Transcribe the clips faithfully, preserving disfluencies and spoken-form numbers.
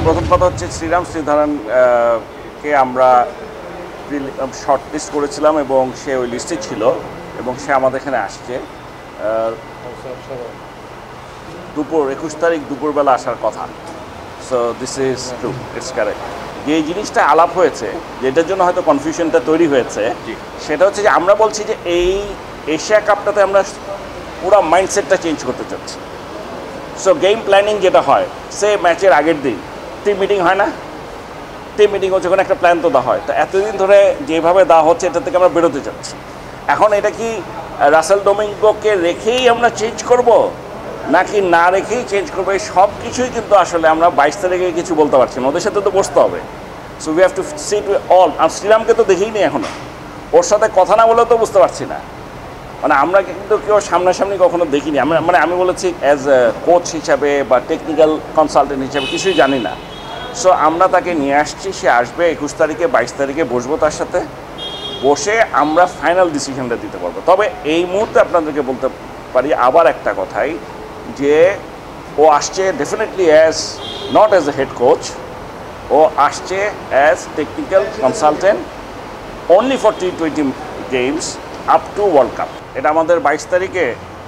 প্রথম কথা হচ্ছে শ্রীরাম শ্রীধরন কে আমরা শর্ট লিস্ট করেছিলাম এবং সে ওই লিস্টে ছিল এবং সে আমাদের এখানে আসছে দুপুর একুশ তারিখ দুপুরবেলা আসার কথা। So this is true, it's correct. যে জিনিসটা আলাপ হয়েছে, যেটার জন্য হয়তো কনফিউশনটা তৈরি হয়েছে, সেটা হচ্ছে যে আমরা বলছি যে এই এশিয়া কাপটাতে আমরা পুরো মাইন্ডসেটটা চেঞ্জ করতে চাচ্ছি। সো গেম প্ল্যানিং যেটা হয়, সে ম্যাচের আগের দিন টিম মিটিং হয় না, টিম মিটিং হচ্ছে ওখানে একটা প্ল্যান তো দেওয়া হয়। তো এতদিন ধরে যেভাবে দেওয়া হচ্ছে এটা থেকে আমরা বেরোতে চাচ্ছি। এখন এটা কি রাসেল ডোমিঙ্গোকে রেখেই আমরা চেঞ্জ করব নাকি না রেখেই চেঞ্জ করবো, এই সব কিছুই কিন্তু আসলে আমরা বাইশ তারিখে কিছু বলতে পারছি না, ওদের সাথে তো বসতে হবে। So we have to sit with all. আর শ্রীরামকে তো দেখেই নেই এখনও, ওর সাথে কথা না বলেও তো বুঝতে পারছি না, মানে আমরা কিন্তু কেউ সামনাসামনি কখনো দেখিনি। আমরা মানে আমি বলেছি অ্যাজ কোচ হিসাবে বা টেকনিক্যাল কনসালটেন্ট হিসাবে কিছুই জানি না। সো আমরা তাকে নিয়ে আসছি, সে আসবে একুশ তারিখে বাইশ তারিখে বসবো তার সাথে, বসে আমরা ফাইনাল ডিসিশনটা দিতে পারবো। তবে এই মুহূর্তে আপনাদেরকে বলতে পারি আবার একটা কথাই, যে ও আসছে definitely as not as a head coach, ও আসছে as technical consultant only for T twenty games up to world cup. এটা আমাদের বাইশ তারিখে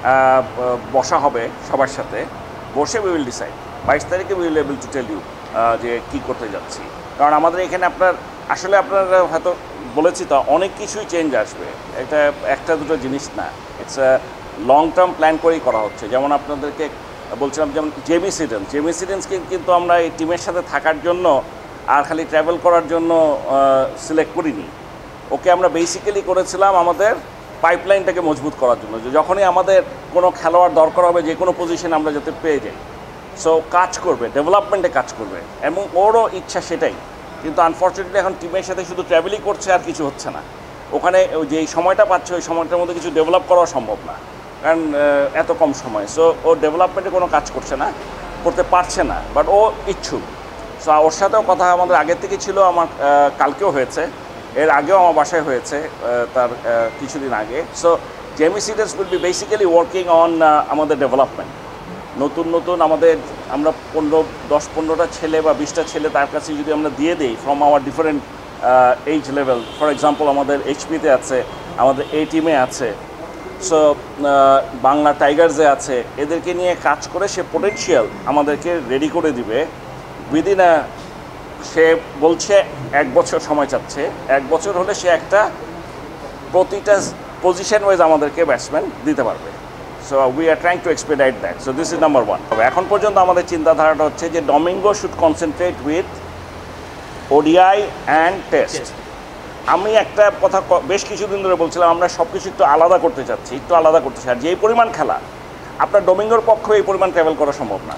বসা হবে সবার সাথে, বসে উই উইল ডিসাইড। বাইশ তারিখে we will able to tell you যে কী করতে যাচ্ছি। কারণ আমাদের এখানে আপনার আসলে আপনারা হয়তো বলেছি তো অনেক কিছুই চেঞ্জ আসবে, এটা একটা দুটো জিনিস না, it's a long term plan করেই করা হচ্ছে। যেমন আপনাদেরকে বলছিলাম, যেমন জেমি সিডেন্স জেমি সিডেন্সকে কিন্তু আমরা এই টিমের সাথে থাকার জন্য আর খালি ট্রাভেল করার জন্য সিলেক্ট করিনি, ওকে আমরা বেসিক্যালি করেছিলাম আমাদের পাইপলাইনটাকে মজবুত করার জন্য, যে যখনই আমাদের কোনো খেলোয়াড় দরকার হবে যে কোনো পজিশনে আমরা যাতে পেয়ে যাই। সো কাজ করবে, ডেভেলপমেন্টে কাজ করবে, এবং ওরও ইচ্ছা সেটাই। কিন্তু আনফর্চুনেটলি এখন টিমের সাথে শুধু ট্রাভেলই করছে, আর কিছু হচ্ছে না। ওখানে যেই সময়টা পাচ্ছে ওই সময়টার মধ্যে কিছু ডেভেলপ করা সম্ভব না, কারণ এত কম সময়। সো ও ডেভেলপমেন্টে কোনো কাজ করছে না, করতে পারছে না, বাট ও ইচ্ছুক। সো ওর সাথেও কথা আমাদের আগের থেকে ছিল, আমার কালকেও হয়েছে, এর আগেও আমার বাসায় হয়েছে তার কিছুদিন আগে। So Jamie Siddons will be basically working on আমাদের ডেভেলপমেন্ট। নতুন নতুন আমাদের আমরা পনেরো দশ পনেরোটা ছেলে বা বিশটা ছেলে তার কাছে যদি আমরা দিয়ে দিই from our different age level, for example আমাদের এইচপিতে আছে, আমাদের এই টিমে আছে, সো বাংলা টাইগার্সে আছে, এদেরকে নিয়ে কাজ করে সে পোটেনশিয়াল আমাদেরকে রেডি করে দিবে উইদিন আ, সে বলছে এক বছর সময় চাচ্ছে, এক বছর হলে সে একটা প্রতিটা পজিশন ওয়াইজ আমাদেরকে ব্যাটসম্যান দিতে পারবে। So we are trying to expedite that. So this is number one. তবে এখন পর্যন্ত আমাদের চিন্তাধারাটা হচ্ছে যে Domingo should concentrate with ODI and test. আমি একটা কথা বেশ কিছুদিন ধরে বলছিলাম, আমরা সব কিছু একটু আলাদা করতে চাচ্ছি, একটু আলাদা করতে চাই। আর যেই পরিমাণ খেলা, আপনার ডমিঙ্গোর পক্ষে এই পরিমাণ ট্রাভেল করা সম্ভব না।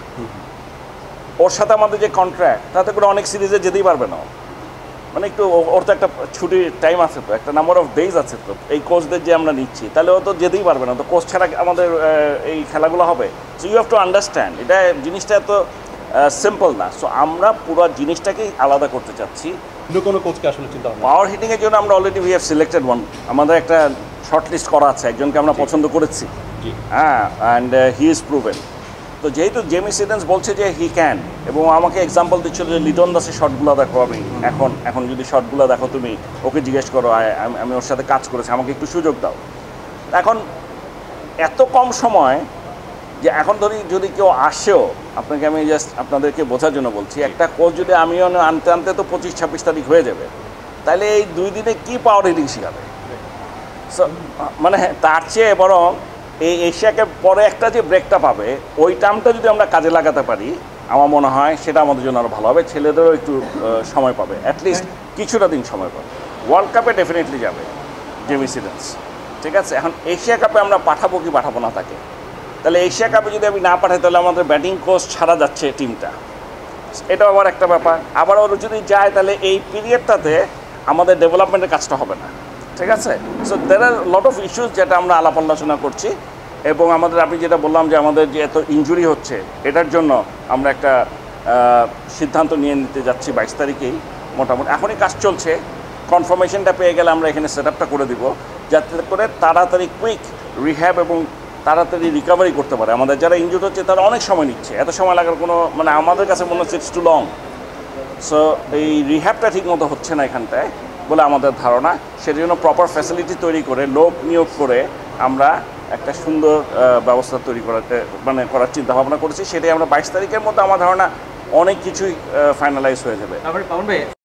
ওর সাথে আমাদের যে কন্ট্রাক্ট, তাতে করে অনেক সিরিজে যেতেই পারবে না, মানে একটু ওর তো একটা ছুটির টাইম আছে, তো একটা নাম্বার অফ ডেজ আছে, তো এই কোচদের যে আমরা নিচ্ছি তাহলে ও তো যেতেই পারবে না, তো কোচ ছাড়া আমাদের এই খেলাগুলো হবে। So you have to understand, এটা জিনিসটা এত সিম্পল না। সো আমরা পুরো জিনিসটাকেই আলাদা করতে চাচ্ছি। কোনো কোচকে আসলে চিন্তা পাওয়ার হিটিংয়ের জন্য আমরা already we have selected one, আমাদের একটা শর্ট লিস্ট করা আছে, একজনকে আমরা পছন্দ করেছি, হ্যাঁ, অ্যান্ড হি ইজ প্রুভেন। তো যেহেতু জেমি সিডেন্স বলছে যে হি ক্যান, এবং আমাকে এক্সাম্পল দিচ্ছিল যে লিটন দাসের শটগুলো দেখো, আমি এখন এখন যদি শটগুলো দেখো তুমি, ওকে জিজ্ঞেস করো, আমি ওর সাথে কাজ করেছি, আমাকে একটু সুযোগ দাও। এখন এত কম সময়, যে এখন ধরি যদি কেউ আসেও, আপনাকে আমি জাস্ট আপনাদেরকে বোঝার জন্য বলছি, একটা কোচ যদি আমিও আনতে আনতে তো পঁচিশ ছাব্বিশ তারিখ হয়ে যাবে, তাহলে এই দুই দিনে কী পাওয়ার হিটিং শেখাবে? সো মানে তার চেয়ে বরং এই এশিয়াকে পরে একটা যে ব্রেকটা পাবে, ওই টার্মটা যদি আমরা কাজে লাগাতে পারি, আমার মনে হয় সেটা আমাদের জন্য আরও ভালো হবে, ছেলেদেরও একটু সময় পাবে, অ্যাটলিস্ট কিছুটা দিন সময় পাবে। ওয়ার্ল্ড কাপে ডেফিনেটলি যাবে জেমি সিডেন্স, ঠিক আছে। এখন এশিয়া কাপে আমরা পাঠাবো কি পাঠাবো না তাকে, তাহলে এশিয়া কাপে যদি আমি না পাঠাই, তাহলে আমাদের ব্যাটিং কোচ ছাড়া যাচ্ছে টিমটা, এটাও আবার একটা ব্যাপার। আবার ওর যদি যায়, তাহলে এই পিরিয়ডটাতে আমাদের ডেভেলপমেন্টের কাজটা হবে না, ঠিক আছে। So there are lot of issues যেটা আমরা আলাপ আলোচনা করছি, এবং আমাদের আপনি যেটা বললাম যে আমাদের যে এত ইনজুরি হচ্ছে, এটার জন্য আমরা একটা সিদ্ধান্ত নিয়ে নিতে যাচ্ছি বাইশ তারিখেই মোটামুটি। এখনই কাজ চলছে, কনফার্মেশনটা পেয়ে গেলে আমরা এখানে সেট আপটা করে দিব, যাতে করে তাড়াতাড়ি কুইক রিহ্যাব এবং তাড়াতাড়ি রিকভারি করতে পারে। আমাদের যারা ইনজুর্ড হচ্ছে তারা অনেক সময় নিচ্ছে, এত সময় লাগার কোনো মানে আমাদের কাছে মনে হচ্ছে ইটস টু লং। সো এই রিহ্যাবটা ঠিক মতো হচ্ছে না এখানটায় বলে আমাদের ধারণা। সেটার জন্য প্রপার ফ্যাসিলিটি তৈরি করে লোক নিয়োগ করে আমরা একটা সুন্দর ব্যবস্থা তৈরি করাতে মানে করার চিন্তা ভাবনা করেছি। সেটাই আমরা বাইশ তারিখের মধ্যে আমার ধারণা অনেক কিছুই ফাইনালাইজ হয়ে যাবে।